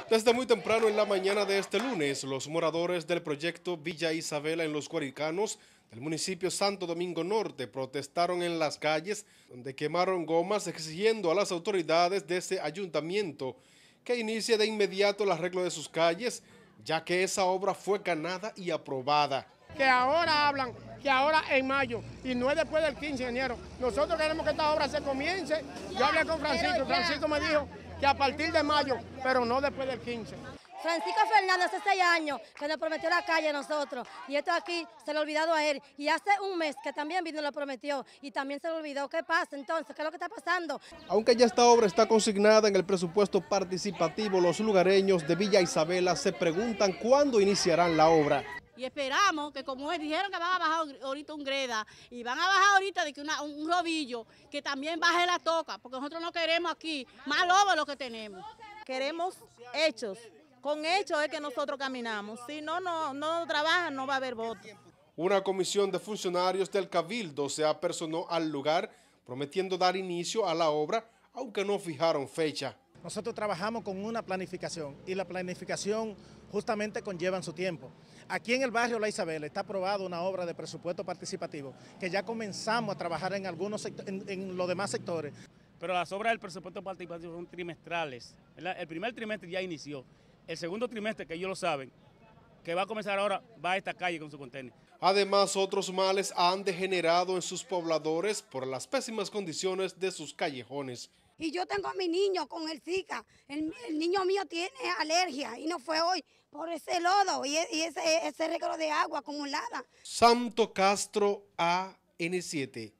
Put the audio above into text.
Desde muy temprano en la mañana de este lunes, los moradores del proyecto Villa Isabela en Los Guaricanos del municipio Santo Domingo Norte protestaron en las calles, donde quemaron gomas exigiendo a las autoridades de ese ayuntamiento que inicie de inmediato el arreglo de sus calles, ya que esa obra fue ganada y aprobada. Que ahora hablan, que ahora en mayo, y no es después del 15 de enero. Nosotros queremos que esta obra se comience. Yo hablé con Francisco, Francisco me dijo que a partir de mayo, pero no después del 15. Francisco Fernández hace 6 años que nos prometió la calle a nosotros, y esto aquí se le ha olvidado a él, y hace un mes que también vino y lo prometió, y también se le olvidó. ¿Qué pasa entonces? ¿Qué es lo que está pasando? Aunque ya esta obra está consignada en el presupuesto participativo, los lugareños de Villa Isabela se preguntan cuándo iniciarán la obra. Y esperamos que, como dijeron que van a bajar ahorita un greda y van a bajar ahorita de que un robillo, que también baje la toca, porque nosotros no queremos aquí más lobo de lo que tenemos. Queremos hechos. Con hechos es que nosotros caminamos. Si no trabajan, no va a haber voto. Una comisión de funcionarios del Cabildo se apersonó al lugar prometiendo dar inicio a la obra, aunque no fijaron fecha. Nosotros trabajamos con una planificación y la planificación justamente conlleva su tiempo. Aquí en el barrio La Isabela está aprobada una obra de presupuesto participativo que ya comenzamos a trabajar en algunos en los demás sectores. Pero las obras del presupuesto participativo son trimestrales, ¿verdad? El primer trimestre ya inició. El segundo trimestre, que ellos lo saben, que va a comenzar ahora, va a esta calle con su contenedor. Además, otros males han degenerado en sus pobladores por las pésimas condiciones de sus callejones. Y yo tengo a mi niño con el Zika. El niño mío tiene alergia y no fue hoy por ese lodo y ese reguero de agua acumulada. Santo Castro, AN7.